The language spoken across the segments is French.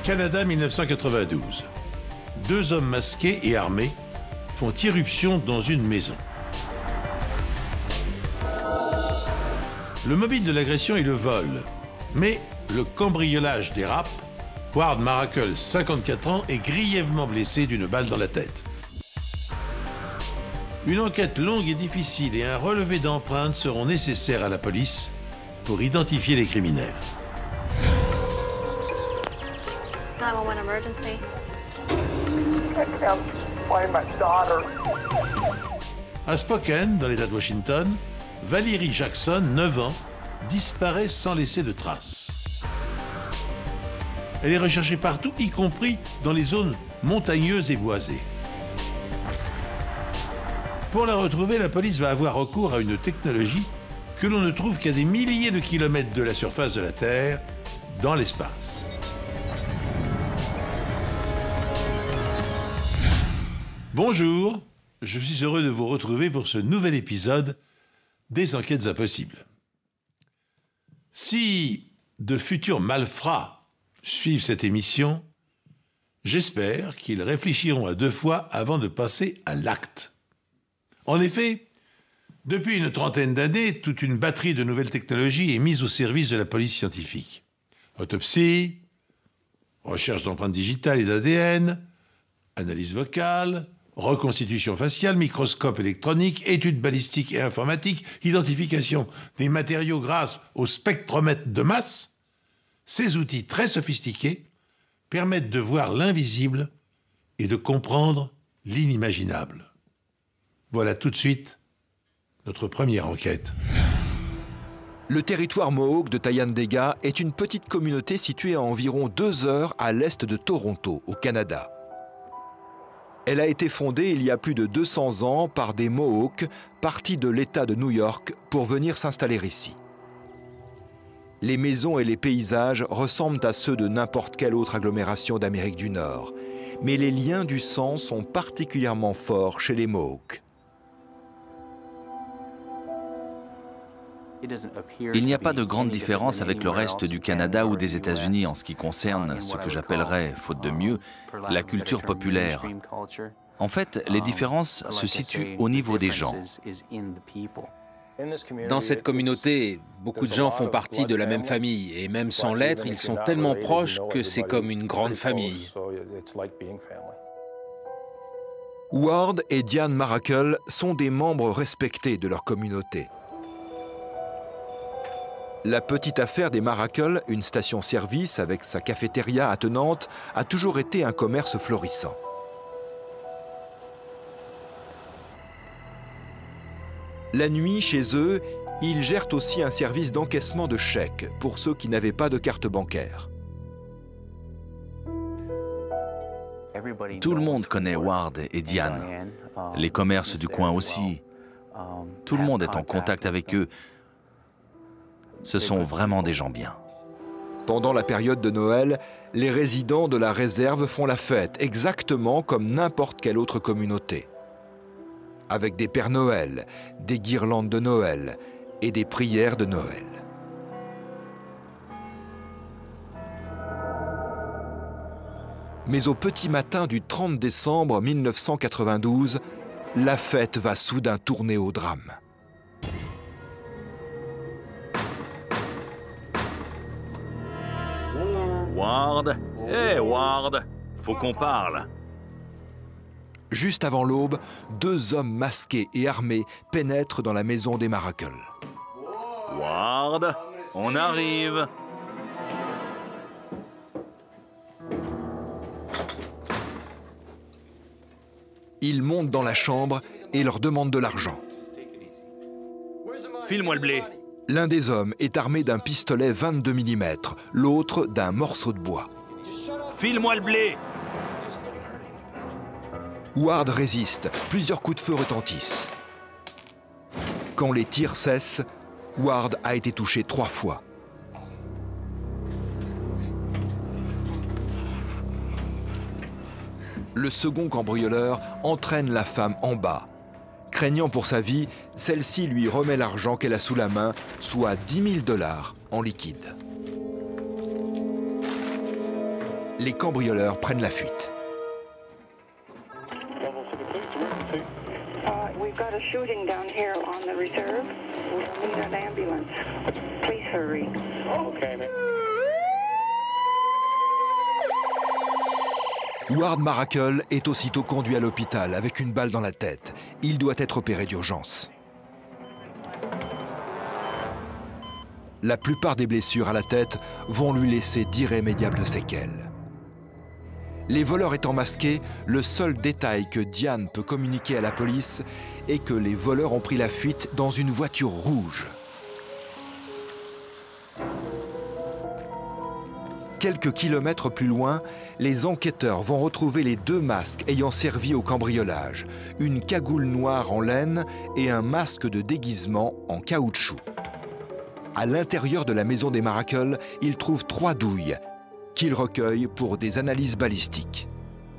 Canada 1992. Deux hommes masqués et armés font irruption dans une maison. Le mobile de l'agression est le vol, mais le cambriolage dérape. Ward Maracle, 54 ans, est grièvement blessé d'une balle dans la tête. Une enquête longue et difficile et un relevé d'empreintes seront nécessaires à la police pour identifier les criminels. 911 emergency. À Spokane, dans l'État de Washington, Valérie Jackson, 9 ans, disparaît sans laisser de traces. Elle est recherchée partout, y compris dans les zones montagneuses et boisées. Pour la retrouver, la police va avoir recours à une technologie que l'on ne trouve qu'à des milliers de kilomètres de la surface de la Terre, dans l'espace. Bonjour, je suis heureux de vous retrouver pour ce nouvel épisode des Enquêtes impossibles. Si de futurs malfrats suivent cette émission, j'espère qu'ils réfléchiront à deux fois avant de passer à l'acte. En effet, depuis une trentaine d'années, toute une batterie de nouvelles technologies est mise au service de la police scientifique. Autopsie, recherche d'empreintes digitales et d'ADN, analyse vocale, reconstitution faciale, microscope électronique, études balistiques et informatiques, identification des matériaux grâce au spectromètre de masse. Ces outils très sophistiqués permettent de voir l'invisible et de comprendre l'inimaginable. Voilà tout de suite notre première enquête. Le territoire Mohawk de Thayendanegea est une petite communauté située à environ 2 heures à l'est de Toronto, au Canada. Elle a été fondée il y a plus de 200 ans par des Mohawks partis de l'État de New York pour venir s'installer ici. Les maisons et les paysages ressemblent à ceux de n'importe quelle autre agglomération d'Amérique du Nord, mais les liens du sang sont particulièrement forts chez les Mohawks. Il n'y a pas de grande différence avec le reste du Canada ou des États-Unis en ce qui concerne ce que j'appellerais, faute de mieux, la culture populaire. En fait, les différences se situent au niveau des gens. Dans cette communauté, beaucoup de gens font partie de la même famille, et même sans l'être, ils sont tellement proches que c'est comme une grande famille. Ward et Diane Maracle sont des membres respectés de leur communauté. La petite affaire des Maracle, une station-service avec sa cafétéria attenante, a toujours été un commerce florissant. La nuit, chez eux, ils gèrent aussi un service d'encaissement de chèques pour ceux qui n'avaient pas de carte bancaire. Tout le monde connaît Ward et Diane, les commerces du coin aussi. Tout le monde est en contact avec eux. Ce sont vraiment des gens bien. Pendant la période de Noël, les résidents de la réserve font la fête, exactement comme n'importe quelle autre communauté. Avec des Pères Noël, des guirlandes de Noël et des prières de Noël. Mais au petit matin du 30 décembre 1992, la fête va soudain tourner au drame. Ward, hé Ward, faut qu'on parle. Juste avant l'aube, 2 hommes masqués et armés pénètrent dans la maison des Maracle. Ward, on arrive. Ils montent dans la chambre et leur demandent de l'argent. File-moi le blé. L'un des hommes est armé d'un pistolet 22 mm, l'autre d'un morceau de bois. File-moi le blé. Ward résiste, plusieurs coups de feu retentissent. Quand les tirs cessent, Ward a été touché 3 fois. Le second cambrioleur entraîne la femme en bas. Craignant pour sa vie, celle-ci lui remet l'argent qu'elle a sous la main, soit $10 000 en liquide. les cambrioleurs prennent la fuite. We've got a shooting down here on the reserve. We need an ambulance. Please hurry. Okay, man. Ward Maracle est aussitôt conduit à l'hôpital avec une balle dans la tête. Il doit être opéré d'urgence. La plupart des blessures à la tête vont lui laisser d'irrémédiables séquelles. Les voleurs étant masqués, le seul détail que Diane peut communiquer à la police est que les voleurs ont pris la fuite dans une voiture rouge. Quelques kilomètres plus loin, les enquêteurs vont retrouver les 2 masques ayant servi au cambriolage, une cagoule noire en laine et un masque de déguisement en caoutchouc. À l'intérieur de la maison des Maracle, ils trouvent 3 douilles qu'ils recueillent pour des analyses balistiques.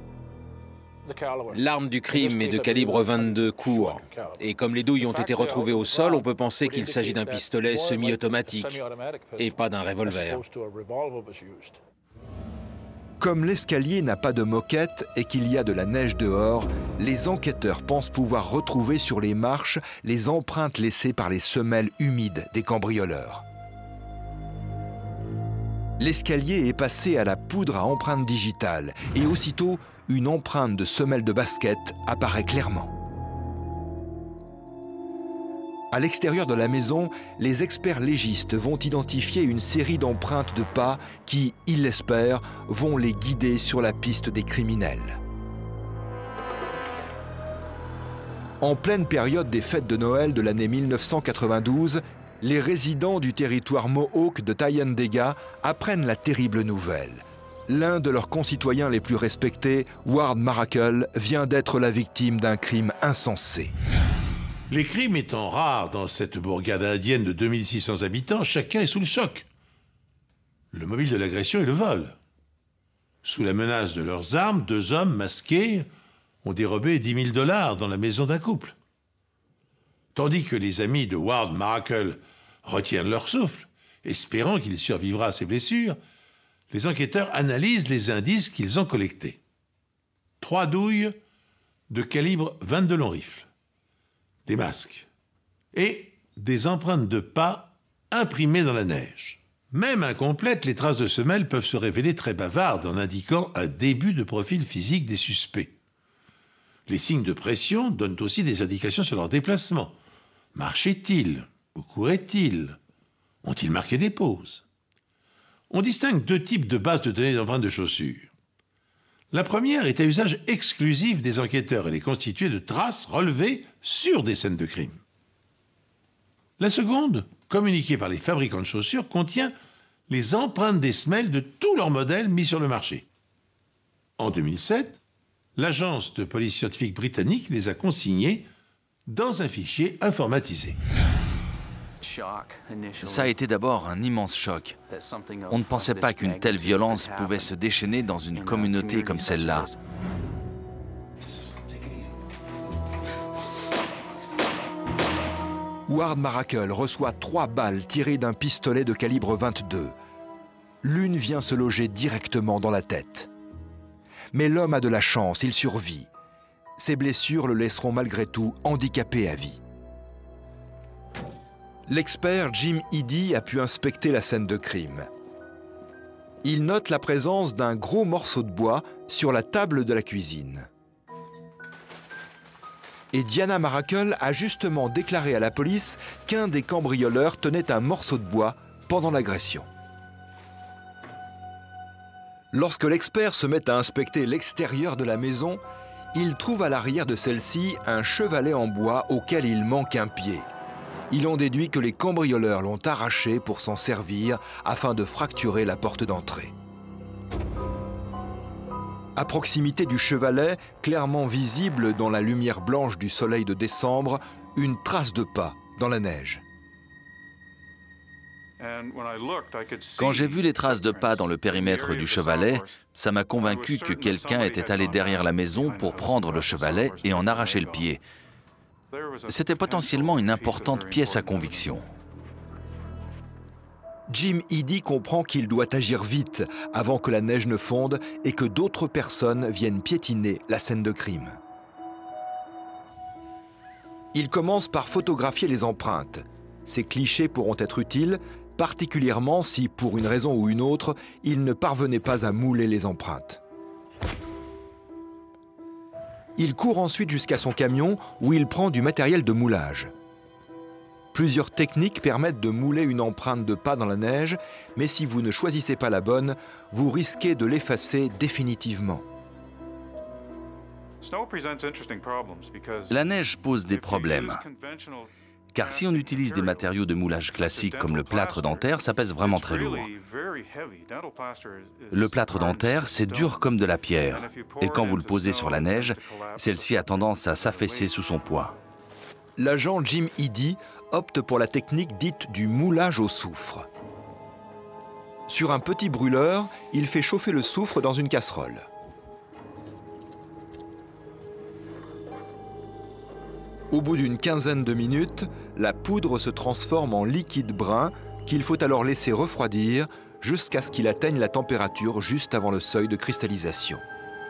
L'arme du crime est de calibre 22 court. Et comme les douilles ont été retrouvées au sol, on peut penser qu'il s'agit d'un pistolet semi-automatique et pas d'un revolver. Comme l'escalier n'a pas de moquette et qu'il y a de la neige dehors, les enquêteurs pensent pouvoir retrouver sur les marches les empreintes laissées par les semelles humides des cambrioleurs. L'escalier est passé à la poudre à empreinte digitale et aussitôt, une empreinte de semelle de basket apparaît clairement. À l'extérieur de la maison, les experts légistes vont identifier une série d'empreintes de pas qui, ils l'espèrent, vont les guider sur la piste des criminels. En pleine période des fêtes de Noël de l'année 1992, les résidents du territoire Mohawk de Thayendanegea apprennent la terrible nouvelle. L'un de leurs concitoyens les plus respectés, Ward Maracle, vient d'être la victime d'un crime insensé. Les crimes étant rares dans cette bourgade indienne de 2600 habitants, chacun est sous le choc. Le mobile de l'agression est le vol. Sous la menace de leurs armes, 2 hommes masqués ont dérobé 10 000 $ dans la maison d'un couple. Tandis que les amis de Ward Maracle retiennent leur souffle, espérant qu'il survivra à ses blessures, les enquêteurs analysent les indices qu'ils ont collectés. 3 douilles de calibre 22 long rifle, des masques et des empreintes de pas imprimées dans la neige. Même incomplètes, les traces de semelles peuvent se révéler très bavardes en indiquant un début de profil physique des suspects. Les signes de pression donnent aussi des indications sur leur déplacement. Marchaient-ils ou couraient-ils? Ont-ils marqué des pauses? On distingue 2 types de bases de données d'empreintes de chaussures. La première est à usage exclusif des enquêteurs. Elle est constituée de traces relevées sur des scènes de crime. La seconde, communiquée par les fabricants de chaussures, contient les empreintes des semelles de tous leurs modèles mis sur le marché. En 2007, l'agence de police scientifique britannique les a consignées dans un fichier informatisé. Ça a été d'abord un immense choc. On ne pensait pas qu'une telle violence pouvait se déchaîner dans une communauté comme celle-là. Ward Maracle reçoit 3 balles tirées d'un pistolet de calibre 22. L'une vient se loger directement dans la tête. Mais l'homme a de la chance, il survit. Ses blessures le laisseront malgré tout handicapé à vie. L'expert Jim Eady a pu inspecter la scène de crime. Il note la présence d'un gros morceau de bois sur la table de la cuisine. Et Diana Maracle a justement déclaré à la police qu'un des cambrioleurs tenait un morceau de bois pendant l'agression. Lorsque l'expert se met à inspecter l'extérieur de la maison, il trouve à l'arrière de celle-ci un chevalet en bois auquel il manque un pied. Ils ont déduit que les cambrioleurs l'ont arraché pour s'en servir afin de fracturer la porte d'entrée. À proximité du chevalet, clairement visible dans la lumière blanche du soleil de décembre, une trace de pas dans la neige. Quand j'ai vu les traces de pas dans le périmètre du chevalet, ça m'a convaincu que quelqu'un était allé derrière la maison pour prendre le chevalet et en arracher le pied. C'était potentiellement une importante pièce à conviction. Jim Eady comprend qu'il doit agir vite avant que la neige ne fonde et que d'autres personnes viennent piétiner la scène de crime. Il commence par photographier les empreintes. Ces clichés pourront être utiles, particulièrement si, pour une raison ou une autre, il ne parvenait pas à mouler les empreintes. Il court ensuite jusqu'à son camion où il prend du matériel de moulage. Plusieurs techniques permettent de mouler une empreinte de pas dans la neige, mais si vous ne choisissez pas la bonne, vous risquez de l'effacer définitivement. La neige pose des problèmes, car si on utilise des matériaux de moulage classiques comme le plâtre dentaire, ça pèse vraiment très lourd. Le plâtre dentaire, c'est dur comme de la pierre, et quand vous le posez sur la neige, celle-ci a tendance à s'affaisser sous son poids. L'agent Jim Eady opte pour la technique dite du moulage au soufre. Sur un petit brûleur, il fait chauffer le soufre dans une casserole. Au bout d'une quinzaine de minutes, la poudre se transforme en liquide brun qu'il faut alors laisser refroidir jusqu'à ce qu'il atteigne la température juste avant le seuil de cristallisation.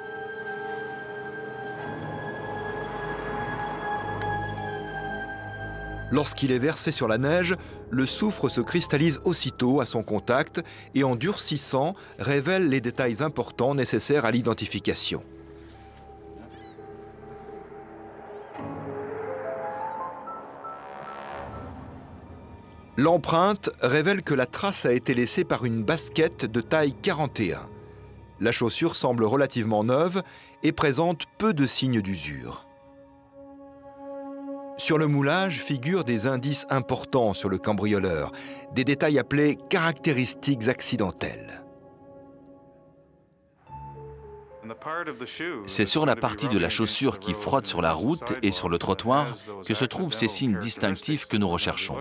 Lorsqu'il est versé sur la neige, le soufre se cristallise aussitôt à son contact et en durcissant, révèle les détails importants nécessaires à l'identification. L'empreinte révèle que la trace a été laissée par une basket de taille 41. La chaussure semble relativement neuve et présente peu de signes d'usure. Sur le moulage figurent des indices importants sur le cambrioleur, des détails appelés caractéristiques accidentelles. C'est sur la partie de la chaussure qui frotte sur la route et sur le trottoir que se trouvent ces signes distinctifs que nous recherchons.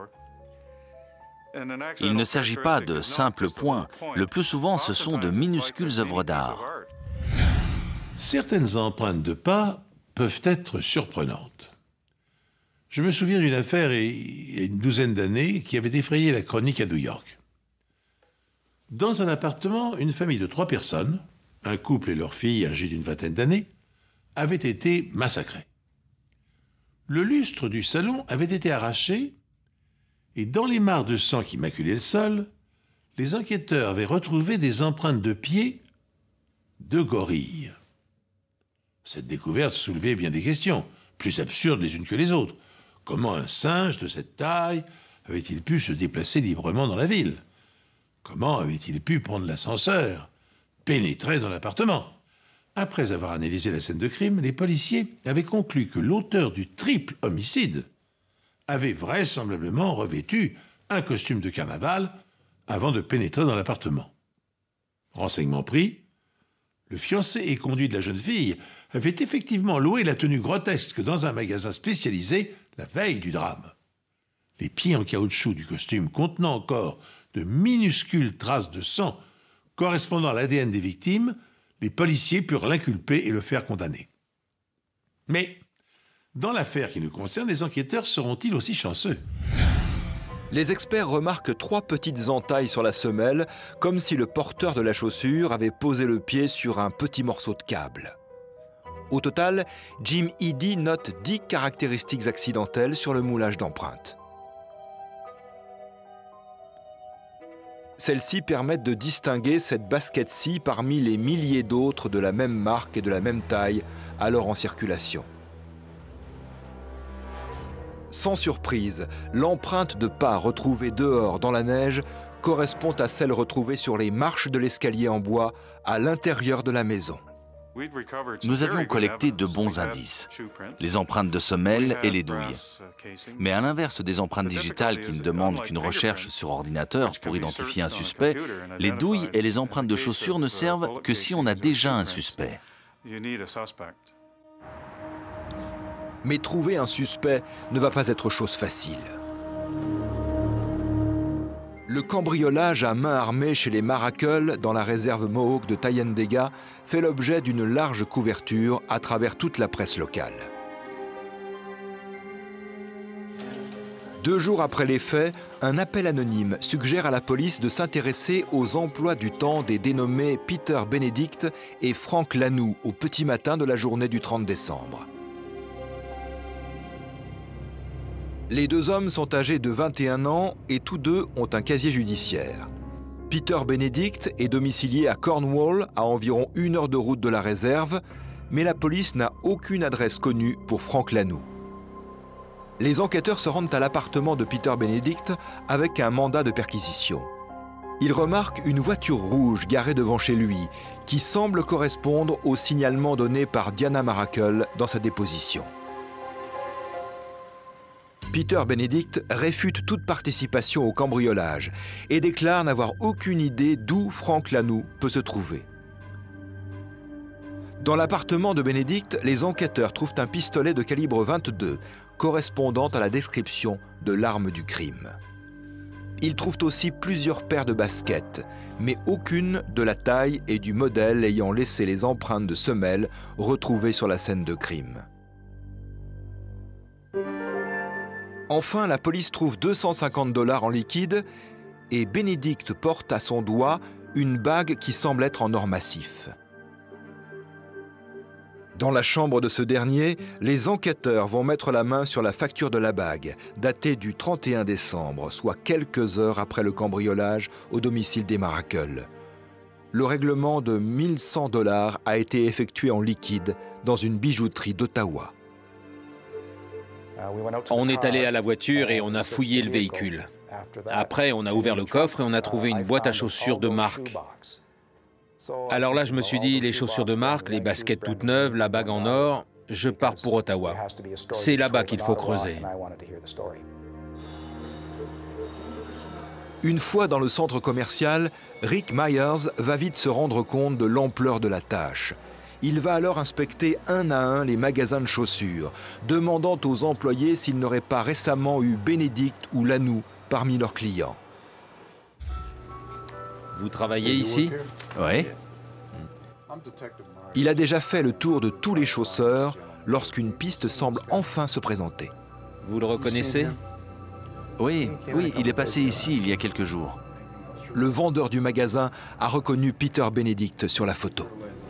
Il ne s'agit pas de simples points, le plus souvent ce sont de minuscules œuvres d'art. Certaines empreintes de pas peuvent être surprenantes. Je me souviens d'une affaire il y a une douzaine d'années qui avait effrayé la chronique à New York. Dans un appartement, une famille de 3 personnes, un couple et leur fille âgée d'une vingtaine d'années, avaient été massacrés. Le lustre du salon avait été arraché et dans les mares de sang qui maculaient le sol, les enquêteurs avaient retrouvé des empreintes de pieds de gorilles. Cette découverte soulevait bien des questions, plus absurdes les unes que les autres. Comment un singe de cette taille avait-il pu se déplacer librement dans la ville? Comment avait-il pu prendre l'ascenseur, pénétrer dans l'appartement? Après avoir analysé la scène de crime, les policiers avaient conclu que l'auteur du triple homicide avait vraisemblablement revêtu un costume de carnaval avant de pénétrer dans l'appartement. Renseignement pris, le fiancé et conduit de la jeune fille avait effectivement loué la tenue grotesque dans un magasin spécialisé la veille du drame. Les pieds en caoutchouc du costume contenant encore de minuscules traces de sang correspondant à l'ADN des victimes, les policiers purent l'inculper et le faire condamner. Mais, dans l'affaire qui nous concerne, les enquêteurs seront-ils aussi chanceux? Les experts remarquent 3 petites entailles sur la semelle, comme si le porteur de la chaussure avait posé le pied sur un petit morceau de câble. Au total, Jim Eady note 10 caractéristiques accidentelles sur le moulage d'empreintes. Celles-ci permettent de distinguer cette basket-ci parmi les milliers d'autres de la même marque et de la même taille, alors en circulation. Sans surprise, l'empreinte de pas retrouvée dehors dans la neige correspond à celle retrouvée sur les marches de l'escalier en bois à l'intérieur de la maison. Nous avions collecté de bons indices, les empreintes de semelles et les douilles. Mais à l'inverse des empreintes digitales qui ne demandent qu'une recherche sur ordinateur pour identifier un suspect, les douilles et les empreintes de chaussures ne servent que si on a déjà un suspect. Mais trouver un suspect ne va pas être chose facile. Le cambriolage à main armée chez les Maracle, dans la réserve Mohawk de Thayendanegea, fait l'objet d'une large couverture à travers toute la presse locale. 2 jours après les faits, un appel anonyme suggère à la police de s'intéresser aux emplois du temps des dénommés Peter Benedict et Frank Lanoux au petit matin de la journée du 30 décembre. Les 2 hommes sont âgés de 21 ans et tous 2 ont un casier judiciaire. Peter Benedict est domicilié à Cornwall, à environ 1 heure de route de la réserve, mais la police n'a aucune adresse connue pour Frank Lanoux. Les enquêteurs se rendent à l'appartement de Peter Benedict avec un mandat de perquisition. Ils remarquent une voiture rouge garée devant chez lui, qui semble correspondre au signalement donné par Diana Maracle dans sa déposition. Peter Benedict réfute toute participation au cambriolage et déclare n'avoir aucune idée d'où Frank Lanoux peut se trouver. Dans l'appartement de Benedict, les enquêteurs trouvent un pistolet de calibre 22, correspondant à la description de l'arme du crime. Ils trouvent aussi plusieurs paires de baskets, mais aucune de la taille et du modèle ayant laissé les empreintes de semelles retrouvées sur la scène de crime. Enfin, la police trouve 250 $ en liquide et Benedict porte à son doigt une bague qui semble être en or massif. Dans la chambre de ce dernier, les enquêteurs vont mettre la main sur la facture de la bague, datée du 31 décembre, soit quelques heures après le cambriolage au domicile des Maracle. Le règlement de 1 100 $ a été effectué en liquide dans une bijouterie d'Ottawa. On est allé à la voiture et on a fouillé le véhicule. Après, on a ouvert le coffre et on a trouvé une boîte à chaussures de marque. Alors là, je me suis dit, les chaussures de marque, les baskets toutes neuves, la bague en or, je pars pour Ottawa. C'est là-bas qu'il faut creuser. Une fois dans le centre commercial, Rick Myers va vite se rendre compte de l'ampleur de la tâche. Il va alors inspecter un à un les magasins de chaussures, demandant aux employés s'ils n'auraient pas récemment eu Benedict ou Lanoux parmi leurs clients. Vous travaillez ici? Oui. Il a déjà fait le tour de tous les chausseurs lorsqu'une piste semble enfin se présenter. Vous le reconnaissez? Oui, il est passé ici il y a quelques jours. Le vendeur du magasin a reconnu Peter Benedict sur la photo.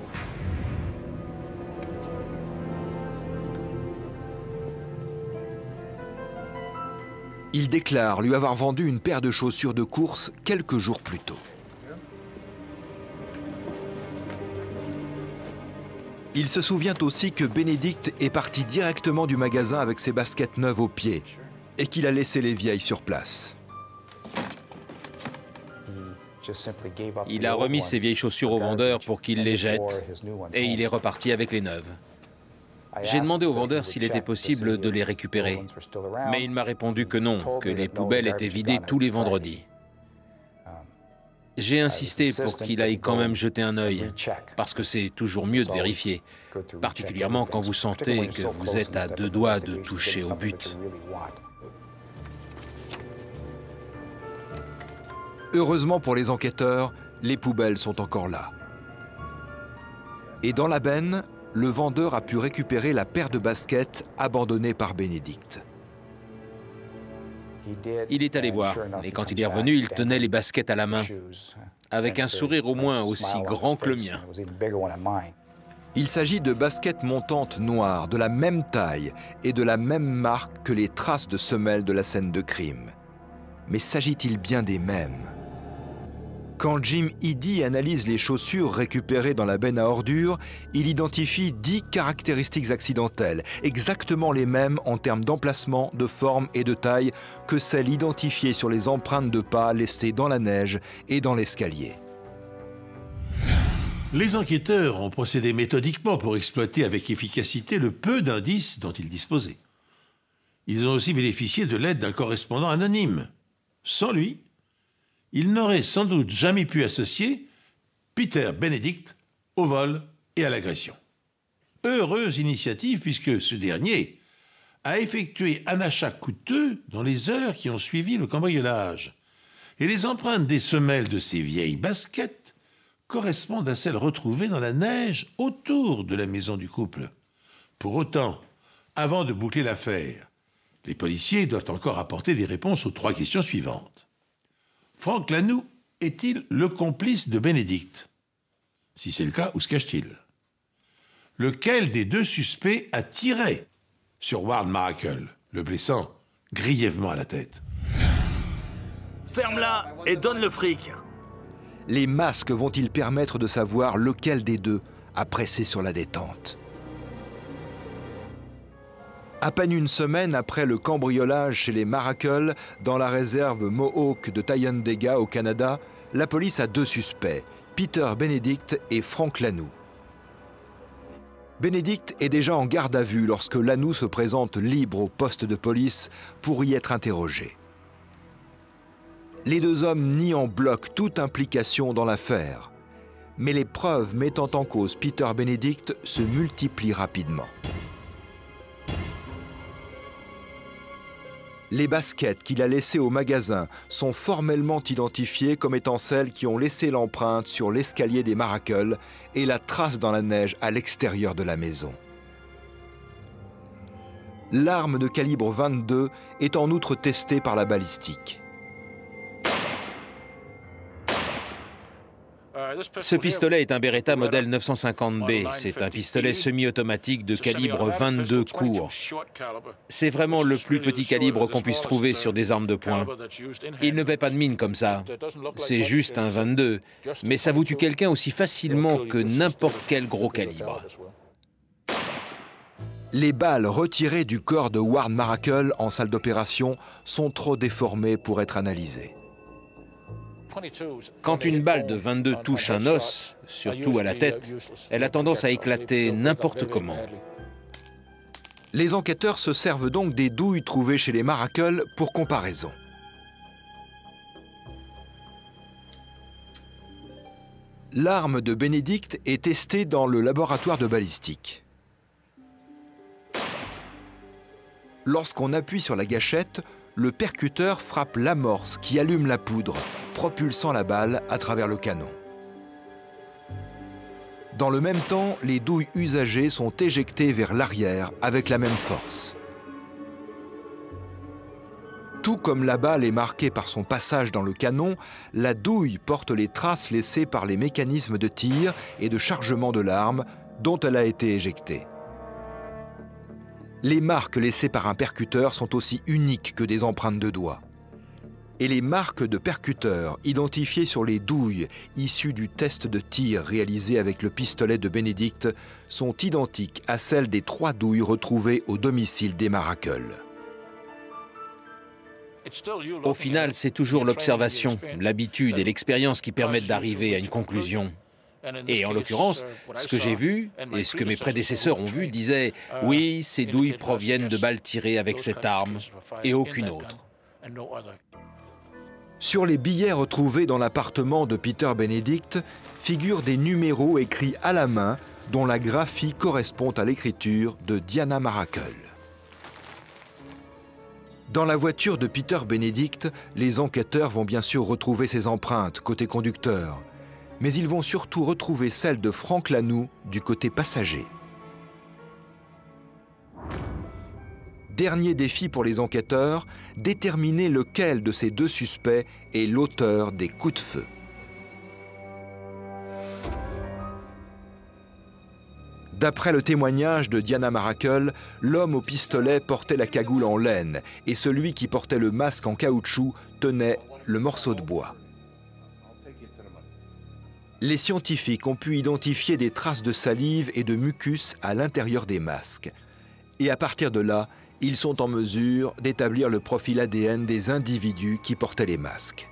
Il déclare lui avoir vendu une paire de chaussures de course quelques jours plus tôt. Il se souvient aussi que Benedict est parti directement du magasin avec ses baskets neuves aux pieds et qu'il a laissé les vieilles sur place. Il a remis ses vieilles chaussures au vendeur pour qu'il les jette et il est reparti avec les neuves. J'ai demandé au vendeur s'il était possible de les récupérer, mais il m'a répondu que non, que les poubelles étaient vidées tous les vendredis. J'ai insisté pour qu'il aille quand même jeter un œil, parce que c'est toujours mieux de vérifier, particulièrement quand vous sentez que vous êtes à 2 doigts de toucher au but. Heureusement pour les enquêteurs, les poubelles sont encore là. Et dans la benne, le vendeur a pu récupérer la paire de baskets abandonnée par Benedict. Il est allé voir, et quand il est revenu, il tenait les baskets à la main, avec un sourire au moins aussi grand que le mien. Il s'agit de baskets montantes noires, de la même taille et de la même marque que les traces de semelles de la scène de crime. Mais s'agit-il bien des mêmes? Quand Jim Eddy analyse les chaussures récupérées dans la benne à ordures, il identifie 10 caractéristiques accidentelles, exactement les mêmes en termes d'emplacement, de forme et de taille que celles identifiées sur les empreintes de pas laissées dans la neige et dans l'escalier. Les enquêteurs ont procédé méthodiquement pour exploiter avec efficacité le peu d'indices dont ils disposaient. Ils ont aussi bénéficié de l'aide d'un correspondant anonyme. Sans lui, ils n'auraient sans doute jamais pu associer Peter Benedict au vol et à l'agression. Heureuse initiative puisque ce dernier a effectué un achat coûteux dans les heures qui ont suivi le cambriolage. Et les empreintes des semelles de ces vieilles baskets correspondent à celles retrouvées dans la neige autour de la maison du couple. Pour autant, avant de boucler l'affaire, Les policiers doivent encore apporter des réponses aux 3 questions suivantes. Frank Lanoux est-il le complice de Benedict? Si c'est le cas, où se cache-t-il? Lequel des 2 suspects a tiré sur Ward Maracle, le blessant grièvement à la tête? Ferme-la et donne le fric. Les masques vont-ils permettre de savoir lequel des 2 a pressé sur la détente? À peine une semaine après le cambriolage chez les Maracle, dans la réserve Mohawk de Thayendanegea au Canada, la police a 2 suspects, Peter Benedict et Frank Lanoux. Benedict est déjà en garde à vue lorsque Lanoux se présente libre au poste de police pour y être interrogé. Les 2 hommes nient en bloc toute implication dans l'affaire, mais les preuves mettant en cause Peter Benedict se multiplient rapidement. Les baskets qu'il a laissées au magasin sont formellement identifiées comme étant celles qui ont laissé l'empreinte sur l'escalier des Maracle et la trace dans la neige à l'extérieur de la maison. L'arme de calibre 22 est en outre testée par la balistique. Ce pistolet est un Beretta modèle 950B. C'est un pistolet semi-automatique de calibre 22 court. C'est vraiment le plus petit calibre qu'on puisse trouver sur des armes de poing. Il ne paie pas de mine comme ça. C'est juste un 22. Mais ça vous tue quelqu'un aussi facilement que n'importe quel gros calibre. Les balles retirées du corps de Ward Maracle en salle d'opération sont trop déformées pour être analysées. Quand une balle de 22 touche un os, surtout à la tête, elle a tendance à éclater n'importe comment. Les enquêteurs se servent donc des douilles trouvées chez les Maracle pour comparaison. L'arme de Benedict est testée dans le laboratoire de balistique. Lorsqu'on appuie sur la gâchette, le percuteur frappe l'amorce qui allume la poudre, propulsant la balle à travers le canon. Dans le même temps, les douilles usagées sont éjectées vers l'arrière avec la même force. Tout comme la balle est marquée par son passage dans le canon, la douille porte les traces laissées par les mécanismes de tir et de chargement de l'arme dont elle a été éjectée. Les marques laissées par un percuteur sont aussi uniques que des empreintes de doigts. Et les marques de percuteur identifiées sur les douilles issues du test de tir réalisé avec le pistolet de Benedict sont identiques à celles des 3 douilles retrouvées au domicile des Maracle. Au final, c'est toujours l'observation, l'habitude et l'expérience qui permettent d'arriver à une conclusion. Et en l'occurrence, ce que j'ai vu et ce que mes prédécesseurs ont vu disait « Oui, ces douilles proviennent de balles tirées avec cette arme et aucune autre ». Sur les billets retrouvés dans l'appartement de Peter Benedict figurent des numéros écrits à la main dont la graphie correspond à l'écriture de Diana Maracle. Dans la voiture de Peter Benedict, les enquêteurs vont bien sûr retrouver ses empreintes côté conducteur, mais ils vont surtout retrouver celles de Frank Lanoux du côté passager. Dernier défi pour les enquêteurs, déterminer lequel de ces 2 suspects est l'auteur des coups de feu. D'après le témoignage de Diana Maracle, l'homme au pistolet portait la cagoule en laine et celui qui portait le masque en caoutchouc tenait le morceau de bois. Les scientifiques ont pu identifier des traces de salive et de mucus à l'intérieur des masques. Et à partir de là, ils sont en mesure d'établir le profil ADN des individus qui portaient les masques.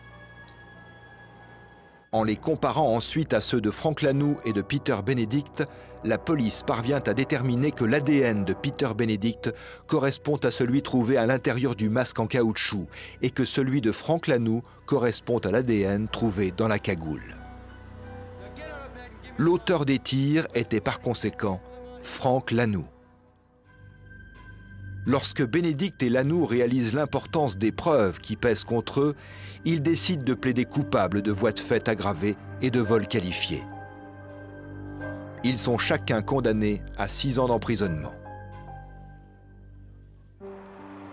En les comparant ensuite à ceux de Frank Lanoux et de Peter Benedict, la police parvient à déterminer que l'ADN de Peter Benedict correspond à celui trouvé à l'intérieur du masque en caoutchouc et que celui de Frank Lanoux correspond à l'ADN trouvé dans la cagoule. L'auteur des tirs était par conséquent Frank Lanoux. Lorsque Benedict et Lanoux réalisent l'importance des preuves qui pèsent contre eux, ils décident de plaider coupables de voies de fait aggravées et de vol qualifié. Ils sont chacun condamnés à 6 ans d'emprisonnement.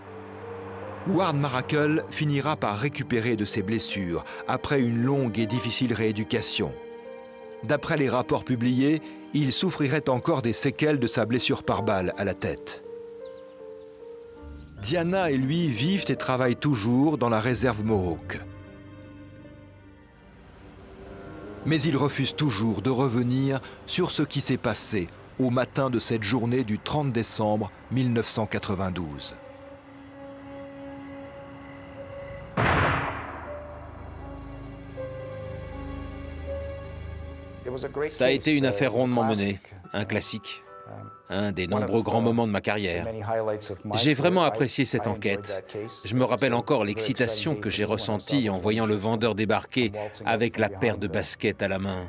Ward Maracle finira par récupérer de ses blessures après une longue et difficile rééducation. D'après les rapports publiés, il souffrirait encore des séquelles de sa blessure par balle à la tête. Diana et lui vivent et travaillent toujours dans la réserve Mohawk. Mais il refuse toujours de revenir sur ce qui s'est passé au matin de cette journée du 30 décembre 1992. Ça a été une affaire rondement menée, un classique, un des nombreux grands moments de ma carrière. J'ai vraiment apprécié cette enquête. Je me rappelle encore l'excitation que j'ai ressentie en voyant le vendeur débarquer avec la paire de baskets à la main.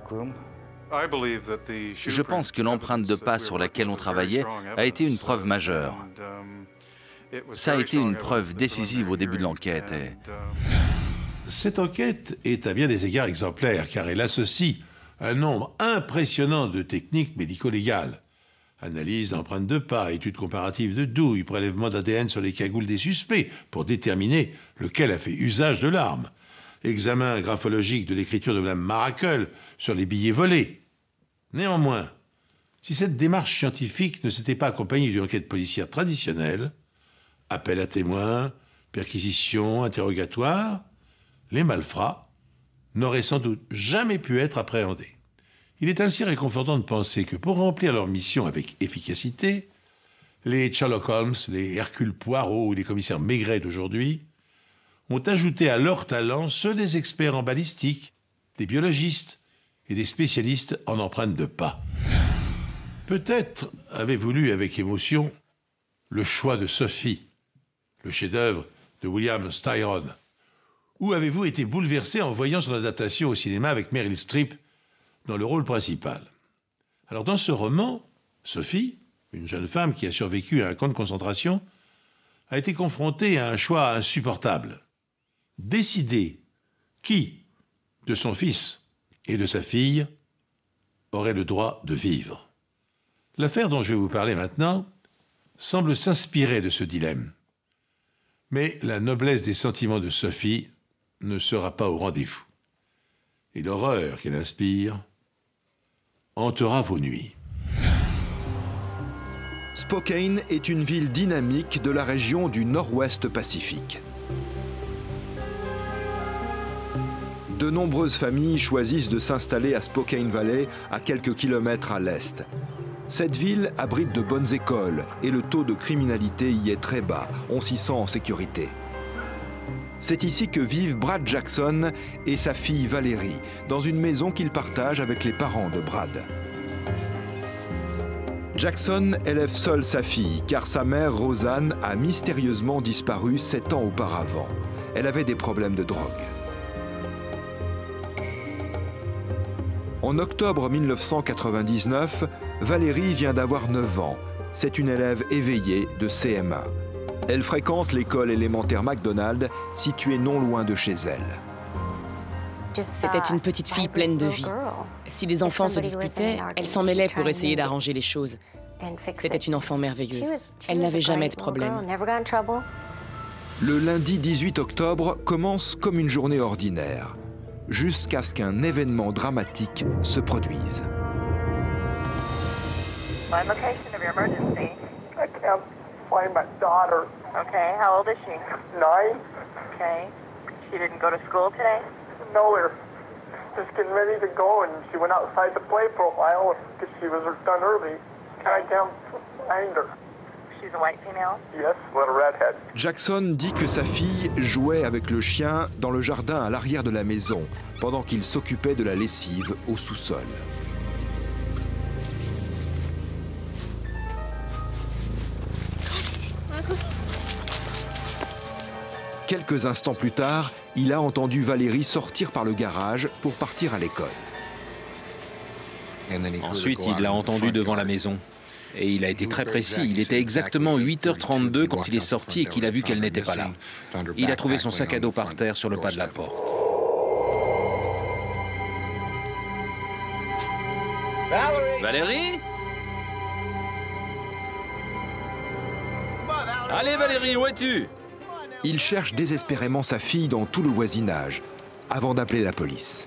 Je pense que l'empreinte de pas sur laquelle on travaillait a été une preuve majeure. Ça a été une preuve décisive au début de l'enquête. Cette enquête est à bien des égards exemplaire, car elle associe un nombre impressionnant de techniques médico-légales. Analyse d'empreintes de pas, études comparatives de douilles, prélèvement d'ADN sur les cagoules des suspects pour déterminer lequel a fait usage de l'arme, examen graphologique de l'écriture de Mme Maracle sur les billets volés. Néanmoins, si cette démarche scientifique ne s'était pas accompagnée d'une enquête policière traditionnelle, appel à témoins, perquisition, interrogatoire, les malfrats n'auraient sans doute jamais pu être appréhendés. Il est ainsi réconfortant de penser que pour remplir leur mission avec efficacité, les Sherlock Holmes, les Hercule Poirot ou les commissaires Maigret d'aujourd'hui ont ajouté à leur talent ceux des experts en balistique, des biologistes et des spécialistes en empreintes de pas. Peut-être avez-vous lu avec émotion Le choix de Sophie, le chef-d'œuvre de William Styron. Ou avez-vous été bouleversé en voyant son adaptation au cinéma avec Meryl Streep dans le rôle principal? Alors dans ce roman, Sophie, une jeune femme qui a survécu à un camp de concentration, a été confrontée à un choix insupportable. Décider qui, de son fils et de sa fille, aurait le droit de vivre. L'affaire dont je vais vous parler maintenant semble s'inspirer de ce dilemme. Mais la noblesse des sentiments de Sophie ne sera pas au rendez-vous. Et l'horreur qu'elle inspire hantera vos nuits. Spokane est une ville dynamique de la région du Nord-Ouest Pacifique. De nombreuses familles choisissent de s'installer à Spokane Valley, à quelques kilomètres à l'est. Cette ville abrite de bonnes écoles et le taux de criminalité y est très bas. On s'y sent en sécurité. C'est ici que vivent Brad Jackson et sa fille Valérie, dans une maison qu'il partage avec les parents de Brad. Jackson élève seul sa fille, car sa mère, Rosanne, a mystérieusement disparu 7 ans auparavant. Elle avait des problèmes de drogue. En octobre 1999, Valérie vient d'avoir 9 ans. C'est une élève éveillée de CM1. Elle fréquente l'école élémentaire McDonald, située non loin de chez elle. C'était une petite fille pleine de vie. Si des enfants se disputaient, elle s'en mêlait pour essayer d'arranger les choses. C'était une enfant merveilleuse. Elle n'avait jamais de problème. Le lundi 18 octobre commence comme une journée ordinaire, jusqu'à ce qu'un événement dramatique se produise. My location of your emergency. I can't find my daughter. Okay, how old is she? 9. Okay. She didn't go to school today? No, we're just getting ready to go, and she went outside to play for a while because she was done early. And I can't find her. She's a white female? Yes, little redhead. Jackson dit que sa fille jouait avec le chien dans le jardin à l'arrière de la maison, pendant qu'il s'occupait de la lessive au sous-sol. Quelques instants plus tard, il a entendu Valérie sortir par le garage pour partir à l'école. Ensuite, il l'a entendu devant la maison. Et il a été très précis. Il était exactement 8h32 quand il est sorti et qu'il a vu qu'elle n'était pas là. Il a trouvé son sac à dos par terre sur le pas de la porte. Valérie? Allez Valérie, où es-tu? Il cherche désespérément sa fille dans tout le voisinage, avant d'appeler la police.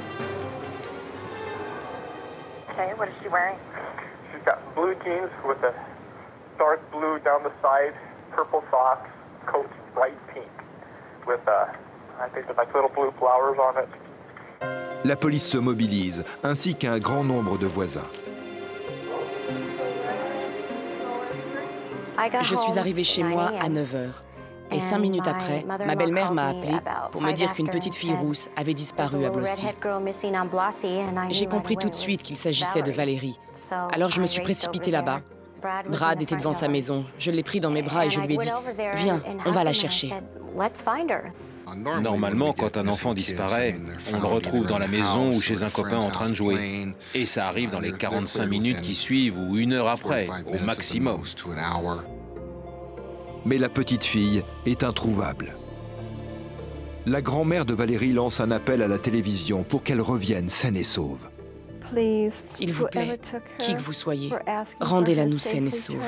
Okay, what is she wearing? She's got blue jeans with a dark blue down the side, purple socks, coat bright pink, with I think there's like little blue flowers on it. La police se mobilise, ainsi qu'un grand nombre de voisins. Je suis arrivée chez moi à 9 h. Et 5 minutes après, ma belle-mère m'a appelée pour me dire qu'une petite fille rousse avait disparu à Blossy. J'ai compris tout de suite qu'il s'agissait de Valérie. Alors je me suis précipitée là-bas. Brad était devant sa maison. Je l'ai pris dans mes bras et je lui ai dit « Viens, on va la chercher ». Normalement, quand un enfant disparaît, on le retrouve dans la maison ou chez un copain en train de jouer. Et ça arrive dans les 45 minutes qui suivent ou 1 heure après, au maximum. Mais la petite fille est introuvable. La grand-mère de Valérie lance un appel à la télévision pour qu'elle revienne saine et sauve. S'il vous plaît, qui que vous soyez, rendez-la nous saine et sauve.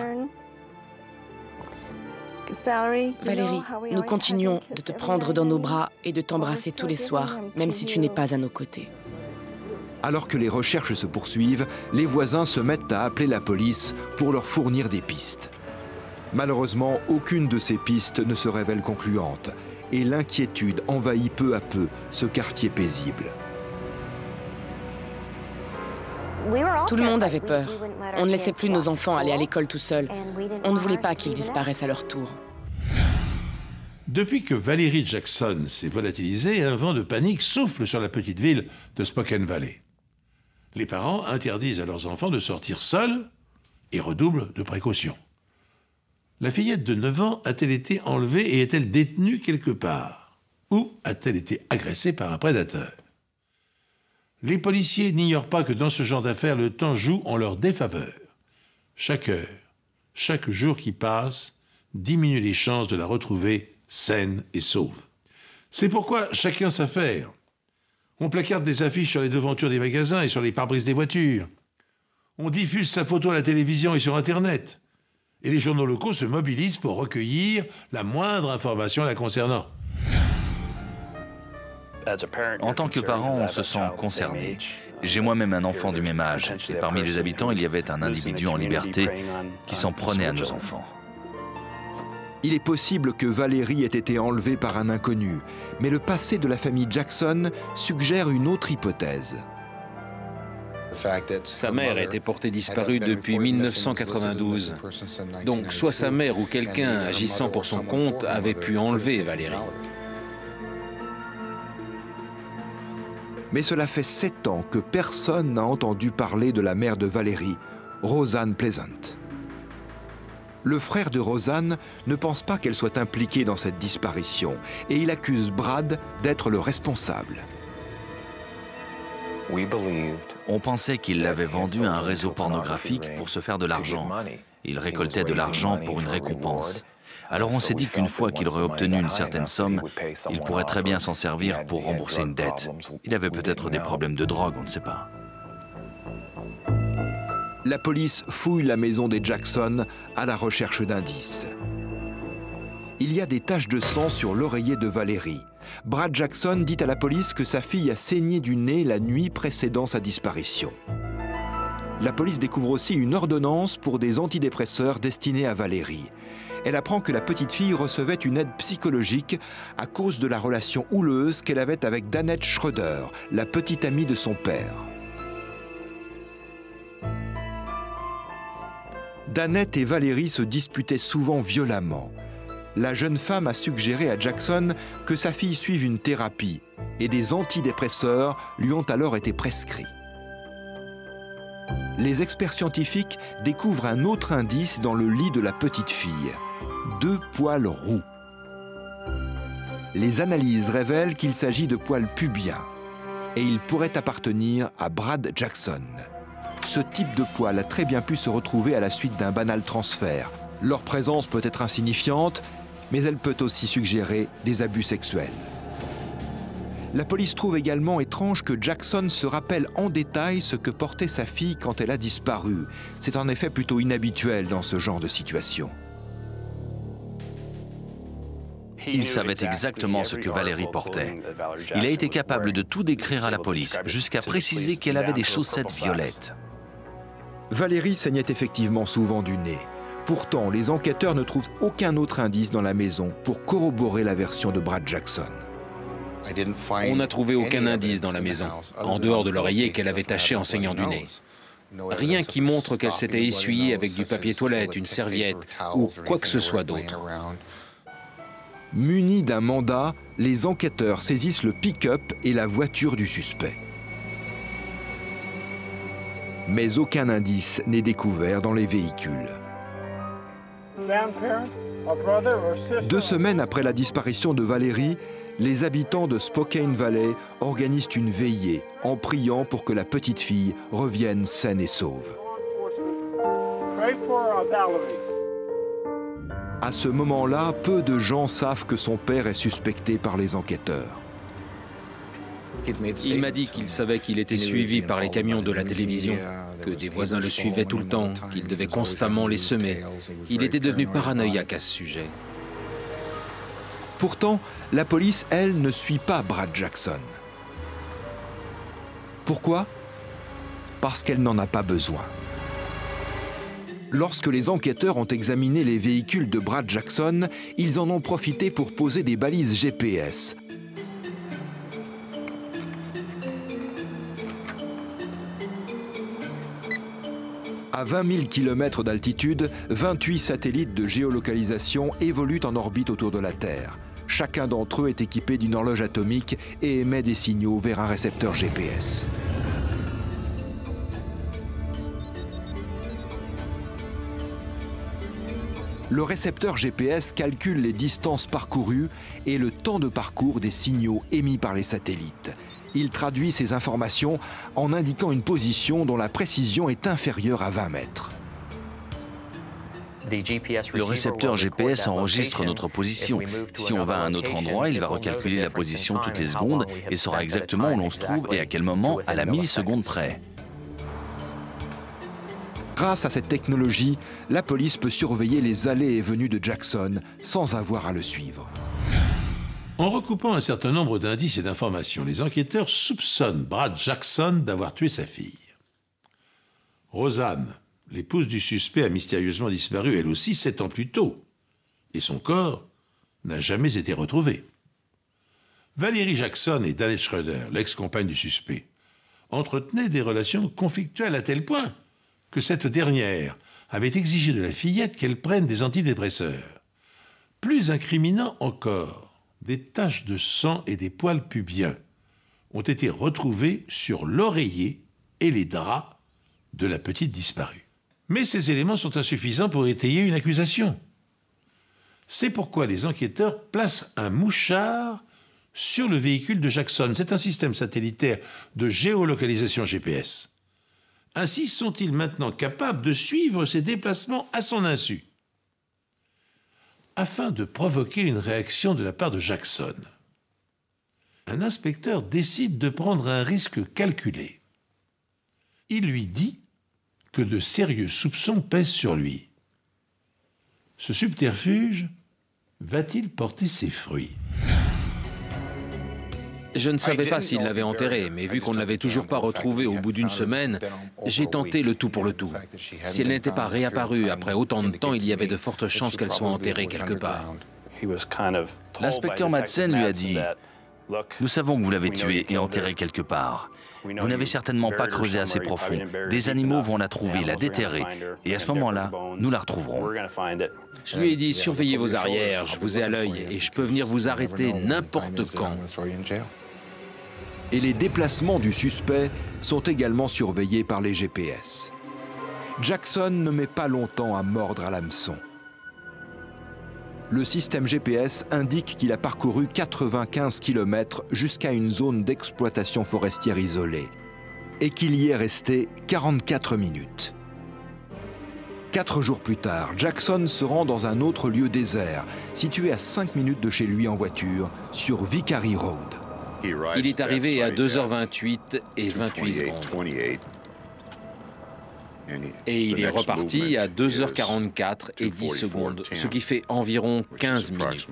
Valérie, nous continuons de te prendre dans nos bras et de t'embrasser tous les soirs, même si tu n'es pas à nos côtés. Alors que les recherches se poursuivent, les voisins se mettent à appeler la police pour leur fournir des pistes. Malheureusement, aucune de ces pistes ne se révèle concluante et l'inquiétude envahit peu à peu ce quartier paisible. Tout le monde avait peur. On ne laissait plus nos enfants aller à l'école tout seuls. On ne voulait pas qu'ils disparaissent à leur tour. Depuis que Valérie Jackson s'est volatilisée, un vent de panique souffle sur la petite ville de Spokane Valley. Les parents interdisent à leurs enfants de sortir seuls et redoublent de précautions. La fillette de 9 ans a-t-elle été enlevée et est-elle détenue quelque part? Ou a-t-elle été agressée par un prédateur? Les policiers n'ignorent pas que dans ce genre d'affaires, le temps joue en leur défaveur. Chaque heure, chaque jour qui passe, diminue les chances de la retrouver saine et sauve. C'est pourquoi chacun sa affaire. On placarde des affiches sur les devantures des magasins et sur les pare-brises des voitures. On diffuse sa photo à la télévision et sur Internet. Et les journaux locaux se mobilisent pour recueillir la moindre information la concernant. En tant que parent, on se sent concerné. J'ai moi-même un enfant du même âge, et parmi les habitants, il y avait un individu en liberté qui s'en prenait à nos enfants. Il est possible que Valérie ait été enlevée par un inconnu, mais le passé de la famille Jackson suggère une autre hypothèse. Sa mère était portée disparue depuis 1992. Donc soit sa mère ou quelqu'un agissant pour son compte avait pu enlever Valérie. Mais cela fait 7 ans que personne n'a entendu parler de la mère de Valérie, Rosanne Pleasant. Le frère de Rosanne ne pense pas qu'elle soit impliquée dans cette disparition et il accuse Brad d'être le responsable. On pensait qu'il l'avait vendu à un réseau pornographique pour se faire de l'argent. Il récoltait de l'argent pour une récompense. Alors on s'est dit qu'une fois qu'il aurait obtenu une certaine somme, il pourrait très bien s'en servir pour rembourser une dette. Il avait peut-être des problèmes de drogue, on ne sait pas. La police fouille la maison des Jackson à la recherche d'indices. Il y a des taches de sang sur l'oreiller de Valérie. Brad Jackson dit à la police que sa fille a saigné du nez la nuit précédant sa disparition. La police découvre aussi une ordonnance pour des antidépresseurs destinés à Valérie. Elle apprend que la petite fille recevait une aide psychologique à cause de la relation houleuse qu'elle avait avec Danette Schroeder, la petite amie de son père. Danette et Valérie se disputaient souvent violemment. La jeune femme a suggéré à Jackson que sa fille suive une thérapie et des antidépresseurs lui ont alors été prescrits. Les experts scientifiques découvrent un autre indice dans le lit de la petite fille. 2 poils roux. Les analyses révèlent qu'il s'agit de poils pubiens et ils pourraient appartenir à Brad Jackson. Ce type de poils a très bien pu se retrouver à la suite d'un banal transfert. Leur présence peut être insignifiante, mais elle peut aussi suggérer des abus sexuels. La police trouve également étrange que Jackson se rappelle en détail ce que portait sa fille quand elle a disparu. C'est en effet plutôt inhabituel dans ce genre de situation. Il savait exactement ce que Valérie portait. Il a été capable de tout décrire à la police, jusqu'à préciser qu'elle avait des chaussettes violettes. Valérie saignait effectivement souvent du nez. Pourtant, les enquêteurs ne trouvent aucun autre indice dans la maison pour corroborer la version de Brad Jackson. On n'a trouvé aucun indice dans la maison, en dehors de l'oreiller qu'elle avait taché en saignant du nez. Rien qui montre qu'elle s'était essuyée avec du papier toilette, une serviette ou quoi que ce soit d'autre. Munis d'un mandat, les enquêteurs saisissent le pick-up et la voiture du suspect. Mais aucun indice n'est découvert dans les véhicules. 2 semaines après la disparition de Valérie, les habitants de Spokane Valley organisent une veillée en priant pour que la petite fille revienne saine et sauve. À ce moment-là, peu de gens savent que son père est suspecté par les enquêteurs. Il m'a dit qu'il savait qu'il était suivi par les camions de la télévision, que des voisins le suivaient tout le temps, qu'il devait constamment les semer. Il était devenu paranoïaque à ce sujet. Pourtant, la police, elle, ne suit pas Brad Jackson. Pourquoi? Parce qu'elle n'en a pas besoin. Lorsque les enquêteurs ont examiné les véhicules de Brad Jackson, ils en ont profité pour poser des balises GPS. À 20 000 km d'altitude, 28 satellites de géolocalisation évoluent en orbite autour de la Terre. Chacun d'entre eux est équipé d'une horloge atomique et émet des signaux vers un récepteur GPS. Le récepteur GPS calcule les distances parcourues et le temps de parcours des signaux émis par les satellites. Il traduit ces informations en indiquant une position dont la précision est inférieure à 20 mètres. Le récepteur GPS enregistre notre position. Si on va à un autre endroit, il va recalculer la position toutes les secondes et saura exactement où l'on se trouve et à quel moment, à la milliseconde près. Grâce à cette technologie, la police peut surveiller les allées et venues de Jackson sans avoir à le suivre. En recoupant un certain nombre d'indices et d'informations, les enquêteurs soupçonnent Brad Jackson d'avoir tué sa fille. Rosanne, l'épouse du suspect, a mystérieusement disparu, elle aussi, 7 ans plus tôt. Et son corps n'a jamais été retrouvé. Valérie Jackson et Danette Schroeder, l'ex-compagne du suspect, entretenaient des relations conflictuelles à tel point que cette dernière avait exigé de la fillette qu'elle prenne des antidépresseurs. Plus incriminant encore, des taches de sang et des poils pubiens ont été retrouvés sur l'oreiller et les draps de la petite disparue. Mais ces éléments sont insuffisants pour étayer une accusation. C'est pourquoi les enquêteurs placent un mouchard sur le véhicule de Jackson. C'est un système satellitaire de géolocalisation GPS. Ainsi sont-ils maintenant capables de suivre ses déplacements à son insu, afin de provoquer une réaction de la part de Jackson. Un inspecteur décide de prendre un risque calculé. Il lui dit que de sérieux soupçons pèsent sur lui. Ce subterfuge va-t-il porter ses fruits? Je ne savais pas s'il l'avait enterrée, mais vu qu'on ne l'avait toujours pas retrouvée au bout d'une semaine, j'ai tenté le tout pour le tout. Si elle n'était pas réapparue après autant de temps, il y avait de fortes chances qu'elle soit enterrée quelque part. L'inspecteur Madsen lui a dit « Nous savons que vous l'avez tuée et enterrée quelque part. Vous n'avez certainement pas creusé assez profond. Des animaux vont la trouver, la déterrer, et à ce moment-là, nous la retrouverons. » Je lui ai dit « Surveillez vos arrières, je vous ai à l'œil et je peux venir vous arrêter n'importe quand. » Et les déplacements du suspect sont également surveillés par les GPS. Jackson ne met pas longtemps à mordre à l'hameçon. Le système GPS indique qu'il a parcouru 95 km jusqu'à une zone d'exploitation forestière isolée et qu'il y est resté 44 minutes. 4 jours plus tard, Jackson se rend dans un autre lieu désert, situé à 5 minutes de chez lui en voiture, sur Vickery Road. Il est arrivé à 2h28 et 28 secondes. Et il est reparti à 2h44 et 10 secondes, ce qui fait environ 15 minutes.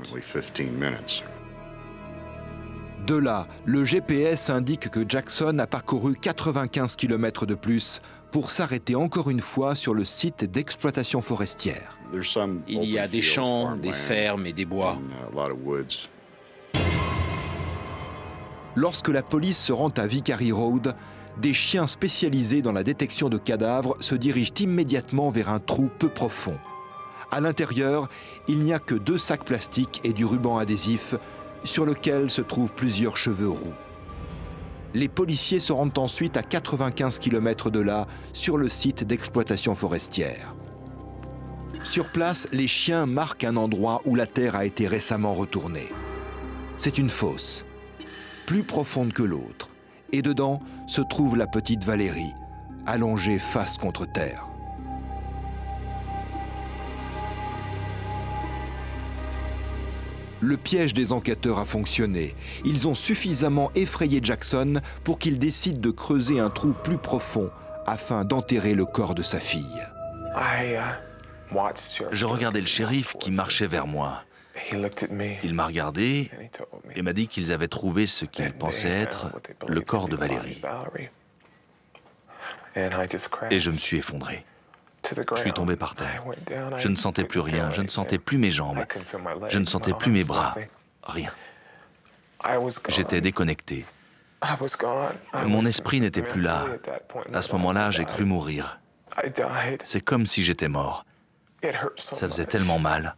De là, le GPS indique que Jackson a parcouru 95 km de plus pour s'arrêter encore une fois sur le site d'exploitation forestière. Il y a des champs, des fermes et des bois. Lorsque la police se rend à Vickery Road, des chiens spécialisés dans la détection de cadavres se dirigent immédiatement vers un trou peu profond. À l'intérieur, il n'y a que 2 sacs plastiques et du ruban adhésif sur lequel se trouvent plusieurs cheveux roux. Les policiers se rendent ensuite à 95 km de là, sur le site d'exploitation forestière. Sur place, les chiens marquent un endroit où la terre a été récemment retournée. C'est une fosse, plus profonde que l'autre, et dedans se trouve la petite Valérie, allongée face contre terre. Le piège des enquêteurs a fonctionné. Ils ont suffisamment effrayé Jackson pour qu'il décide de creuser un trou plus profond afin d'enterrer le corps de sa fille. Je regardais le shérif qui marchait vers moi. Il m'a regardé et m'a dit qu'ils avaient trouvé ce qu'ils pensaient être le corps de Valérie. Et je me suis effondré. Je suis tombé par terre. Je ne sentais plus rien, je ne sentais plus mes jambes, je ne sentais plus mes bras, rien. J'étais déconnecté. Mon esprit n'était plus là. À ce moment-là, j'ai cru mourir. C'est comme si j'étais mort. Ça faisait tellement mal.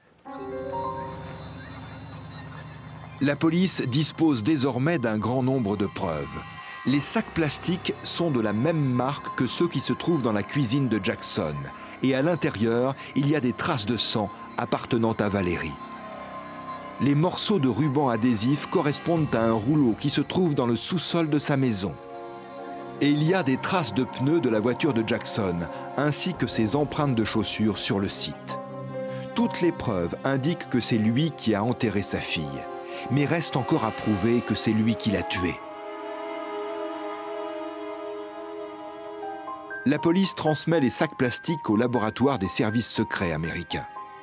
La police dispose désormais d'un grand nombre de preuves. Les sacs plastiques sont de la même marque que ceux qui se trouvent dans la cuisine de Jackson. Et à l'intérieur, il y a des traces de sang appartenant à Valérie. Les morceaux de ruban adhésif correspondent à un rouleau qui se trouve dans le sous-sol de sa maison. Et il y a des traces de pneus de la voiture de Jackson, ainsi que ses empreintes de chaussures sur le site. Toutes les preuves indiquent que c'est lui qui a enterré sa fille. Mais reste encore à prouver que c'est lui qui l'a tuée. La police transmet les sacs plastiques au laboratoire des services secrets américains.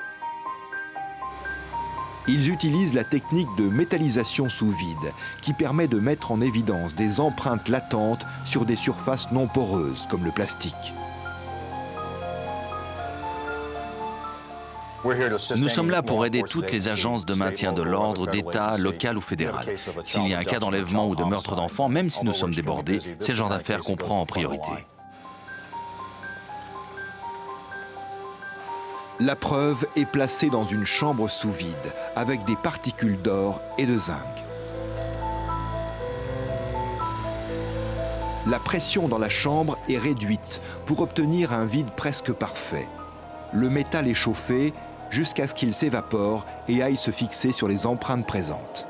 Ils utilisent la technique de métallisation sous vide, qui permet de mettre en évidence des empreintes latentes sur des surfaces non poreuses, comme le plastique. Nous sommes là pour aider toutes les agences de maintien de l'ordre d'État, local ou fédéral. S'il y a un cas d'enlèvement ou de meurtre d'enfant, même si nous sommes débordés, c'est le genre d'affaires qu'on prend en priorité. La preuve est placée dans une chambre sous vide, avec des particules d'or et de zinc. La pression dans la chambre est réduite pour obtenir un vide presque parfait. Le métal est chauffé jusqu'à ce qu'il s'évapore et aille se fixer sur les empreintes présentes.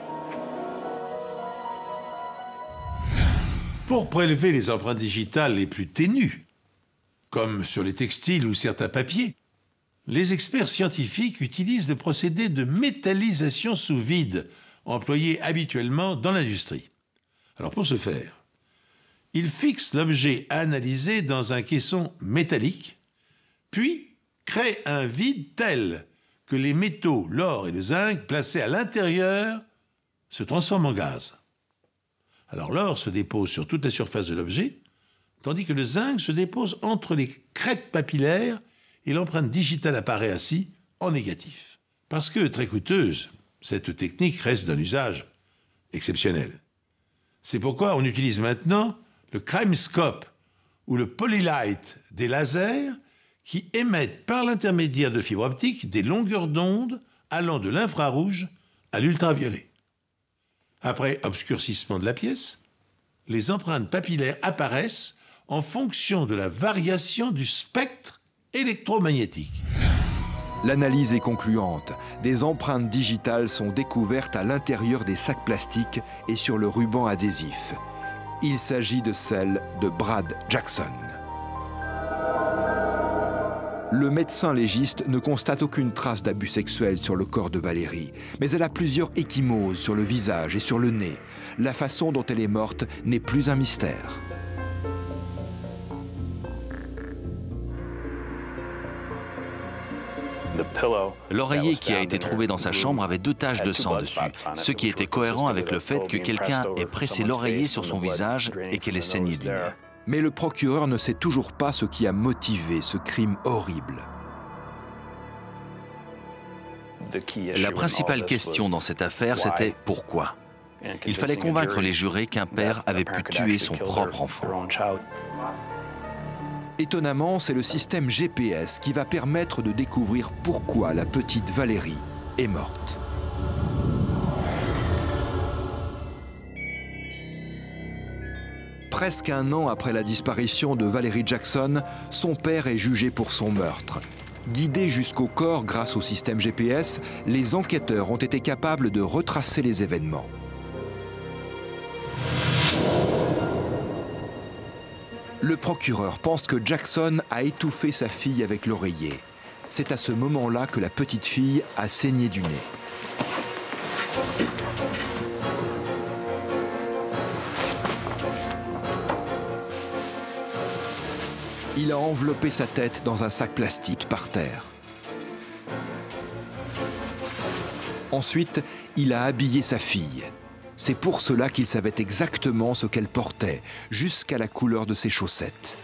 Pour prélever les empreintes digitales les plus ténues, comme sur les textiles ou certains papiers, les experts scientifiques utilisent le procédé de métallisation sous vide, employé habituellement dans l'industrie. Alors pour ce faire, ils fixent l'objet analysé dans un caisson métallique, puis créent un vide tel que les métaux, l'or et le zinc placés à l'intérieur se transforment en gaz. Alors l'or se dépose sur toute la surface de l'objet, tandis que le zinc se dépose entre les crêtes papillaires et l'empreinte digitale apparaît ainsi en négatif. Parce que très coûteuse, cette technique reste d'un usage exceptionnel. C'est pourquoi on utilise maintenant le CrimeScope ou le Polylight des lasers qui émettent par l'intermédiaire de fibres optiques des longueurs d'onde allant de l'infrarouge à l'ultraviolet. Après obscurcissement de la pièce, les empreintes papillaires apparaissent en fonction de la variation du spectre électromagnétique. L'analyse est concluante. Des empreintes digitales sont découvertes à l'intérieur des sacs plastiques et sur le ruban adhésif. Il s'agit de celles de Brad Jackson. Le médecin légiste ne constate aucune trace d'abus sexuel sur le corps de Valérie, mais elle a plusieurs ecchymoses sur le visage et sur le nez. La façon dont elle est morte n'est plus un mystère. L'oreiller qui a été trouvé dans sa chambre avait 2 taches de sang dessus, ce qui était cohérent avec le fait que quelqu'un ait pressé l'oreiller sur son visage et qu'elle ait saigné du nez. Mais le procureur ne sait toujours pas ce qui a motivé ce crime horrible. La principale question dans cette affaire, c'était pourquoi. Il fallait convaincre les jurés qu'un père avait pu tuer son propre enfant. Étonnamment, c'est le système GPS qui va permettre de découvrir pourquoi la petite Valérie est morte. Presque un an après la disparition de Valerie Jackson, son père est jugé pour son meurtre. Guidés jusqu'au corps grâce au système GPS, les enquêteurs ont été capables de retracer les événements. Le procureur pense que Jackson a étouffé sa fille avec l'oreiller. C'est à ce moment-là que la petite fille a saigné du nez. Il a enveloppé sa tête dans un sac plastique par terre. Ensuite, il a habillé sa fille. C'est pour cela qu'il savait exactement ce qu'elle portait, jusqu'à la couleur de ses chaussettes.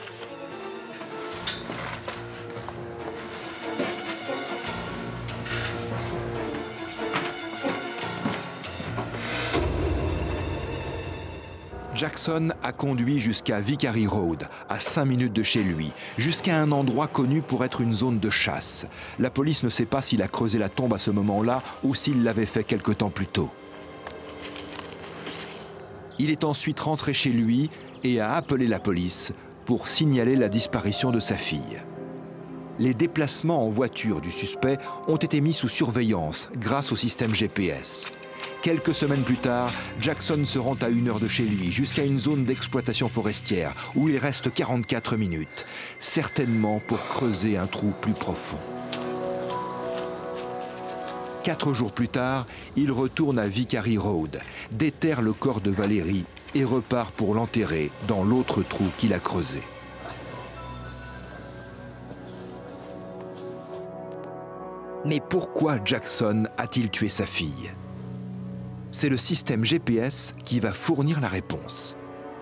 Jackson a conduit jusqu'à Vickery Road, à 5 minutes de chez lui, jusqu'à un endroit connu pour être une zone de chasse. La police ne sait pas s'il a creusé la tombe à ce moment-là ou s'il l'avait fait quelque temps plus tôt. Il est ensuite rentré chez lui et a appelé la police pour signaler la disparition de sa fille. Les déplacements en voiture du suspect ont été mis sous surveillance grâce au système GPS. Quelques semaines plus tard, Jackson se rend à 1 heure de chez lui, jusqu'à une zone d'exploitation forestière, où il reste 44 minutes, certainement pour creuser un trou plus profond. 4 jours plus tard, il retourne à Vickery Road, déterre le corps de Valérie et repart pour l'enterrer dans l'autre trou qu'il a creusé. Mais pourquoi Jackson a-t-il tué sa fille ? C'est le système GPS qui va fournir la réponse.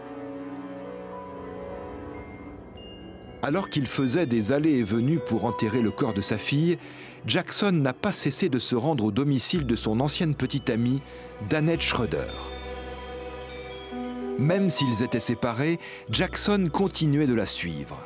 Alors qu'il faisait des allées et venues pour enterrer le corps de sa fille, Jackson n'a pas cessé de se rendre au domicile de son ancienne petite amie, Danette Schroeder. Même s'ils étaient séparés, Jackson continuait de la suivre.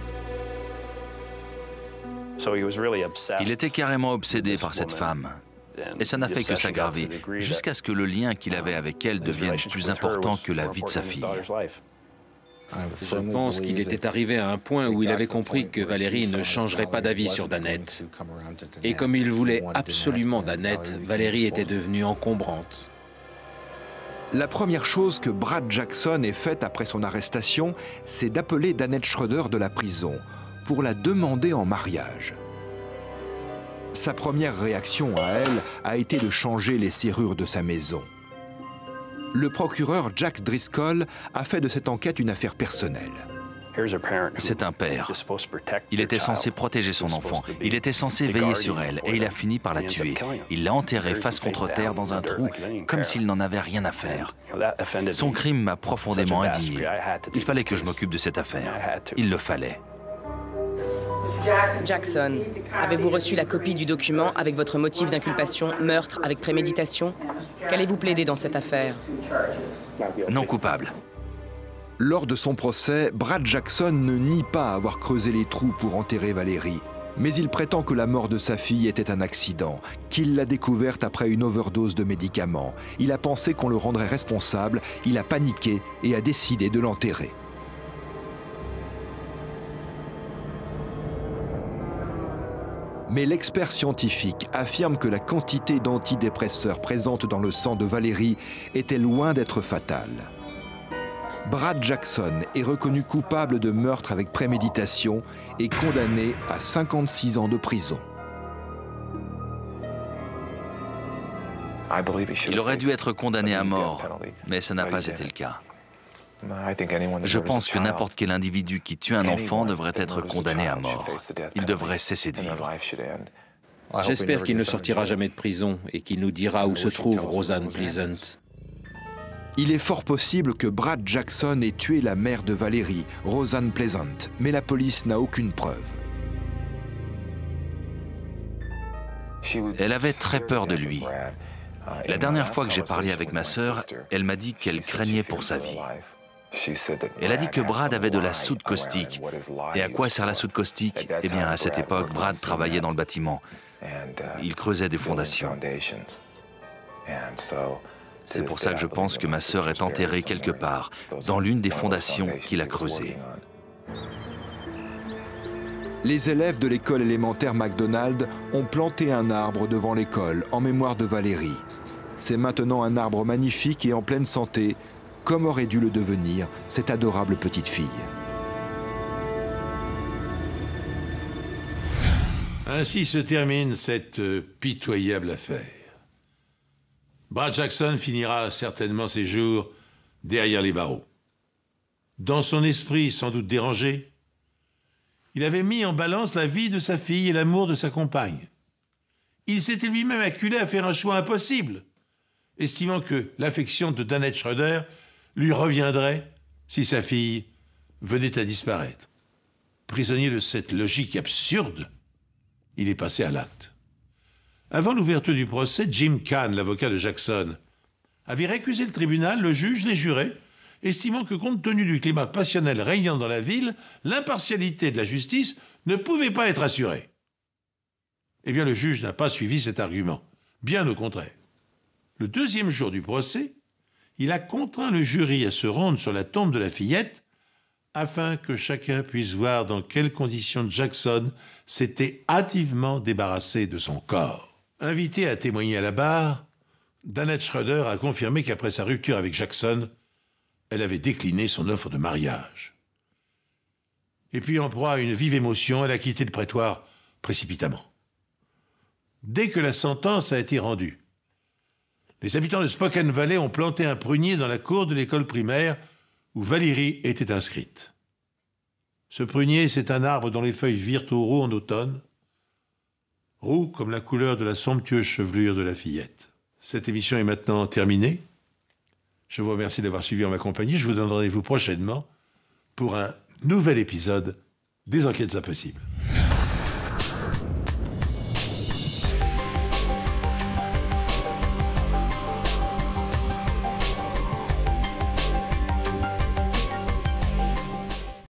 Il était carrément obsédé par cette femme. Et ça n'a fait que s'aggraver, jusqu'à ce que le lien qu'il avait avec elle devienne plus important que la vie de sa fille. Je pense qu'il était arrivé à un point où il avait compris que Valérie ne changerait pas d'avis sur Danette. Et comme il voulait absolument Danette, Valérie était devenue encombrante. La première chose que Brad Jackson ait faite après son arrestation, c'est d'appeler Danette Schroeder de la prison pour la demander en mariage. Sa première réaction à elle a été de changer les serrures de sa maison. Le procureur Jack Driscoll a fait de cette enquête une affaire personnelle. C'est un père. Il était censé protéger son enfant. Il était censé veiller sur elle et il a fini par la tuer. Il l'a enterrée face contre terre dans un trou, comme s'il n'en avait rien à faire. Son crime m'a profondément indigné. Il fallait que je m'occupe de cette affaire. Il le fallait. Jackson, avez-vous reçu la copie du document avec votre motif d'inculpation, meurtre avec préméditation? Qu'allez-vous plaider dans cette affaire? Non coupable. Lors de son procès, Brad Jackson ne nie pas avoir creusé les trous pour enterrer Valérie. Mais il prétend que la mort de sa fille était un accident, qu'il l'a découverte après une overdose de médicaments. Il a pensé qu'on le rendrait responsable, il a paniqué et a décidé de l'enterrer. Mais l'expert scientifique affirme que la quantité d'antidépresseurs présente dans le sang de Valérie était loin d'être fatale. Brad Jackson est reconnu coupable de meurtre avec préméditation et condamné à 56 ans de prison. Il aurait dû être condamné à mort, mais ça n'a pas été le cas. Je pense que n'importe quel individu qui tue un enfant devrait être condamné à mort. Il devrait cesser de vivre. J'espère qu'il ne sortira jamais de prison et qu'il nous dira où se trouve Rosanne Pleasant. Il est fort possible que Brad Jackson ait tué la mère de Valérie, Rosanne Pleasant, mais la police n'a aucune preuve. Elle avait très peur de lui. La dernière fois que j'ai parlé avec ma sœur, elle m'a dit qu'elle craignait pour sa vie. Elle a dit que Brad avait de la soude caustique. Et à quoi sert la soude caustique? Eh bien, à cette époque, Brad travaillait dans le bâtiment. Il creusait des fondations. C'est pour ça que je pense que ma sœur est enterrée quelque part, dans l'une des fondations qu'il a creusées. Les élèves de l'école élémentaire McDonald ont planté un arbre devant l'école en mémoire de Valérie. C'est maintenant un arbre magnifique et en pleine santé, comme aurait dû le devenir cette adorable petite fille. Ainsi se termine cette pitoyable affaire. Brad Jackson finira certainement ses jours derrière les barreaux. Dans son esprit sans doute dérangé, il avait mis en balance la vie de sa fille et l'amour de sa compagne. Il s'était lui-même acculé à faire un choix impossible, estimant que l'affection de Danette Schroeder lui reviendrait si sa fille venait à disparaître. Prisonnier de cette logique absurde, il est passé à l'acte. Avant l'ouverture du procès, Jim Kahn, l'avocat de Jackson, avait récusé le tribunal, le juge, les jurés, estimant que compte tenu du climat passionnel régnant dans la ville, l'impartialité de la justice ne pouvait pas être assurée. Eh bien, le juge n'a pas suivi cet argument, bien au contraire. Le deuxième jour du procès, il a contraint le jury à se rendre sur la tombe de la fillette afin que chacun puisse voir dans quelles conditions Jackson s'était hâtivement débarrassé de son corps. Invitée à témoigner à la barre, Danette Schroeder a confirmé qu'après sa rupture avec Jackson, elle avait décliné son offre de mariage. Et puis, en proie à une vive émotion, elle a quitté le prétoire précipitamment. Dès que la sentence a été rendue, les habitants de Spokane Valley ont planté un prunier dans la cour de l'école primaire où Valérie était inscrite. Ce prunier, c'est un arbre dont les feuilles virent au roux en automne, roux comme la couleur de la somptueuse chevelure de la fillette. Cette émission est maintenant terminée. Je vous remercie d'avoir suivi en ma compagnie. Je vous donne rendez-vous prochainement pour un nouvel épisode des Enquêtes Impossibles.